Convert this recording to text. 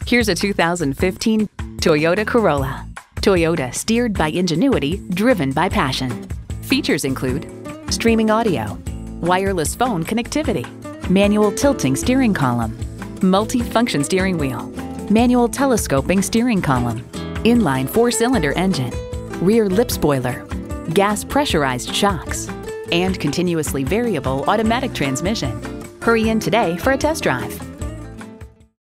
Here's a 2015 Toyota Corolla. Toyota, steered by ingenuity, driven by passion. Features include streaming audio, wireless phone connectivity, manual tilting steering column, multi-function steering wheel, manual telescoping steering column, inline 4-cylinder engine, rear lip spoiler, gas pressurized shocks, and continuously variable automatic transmission. Hurry in today for a test drive.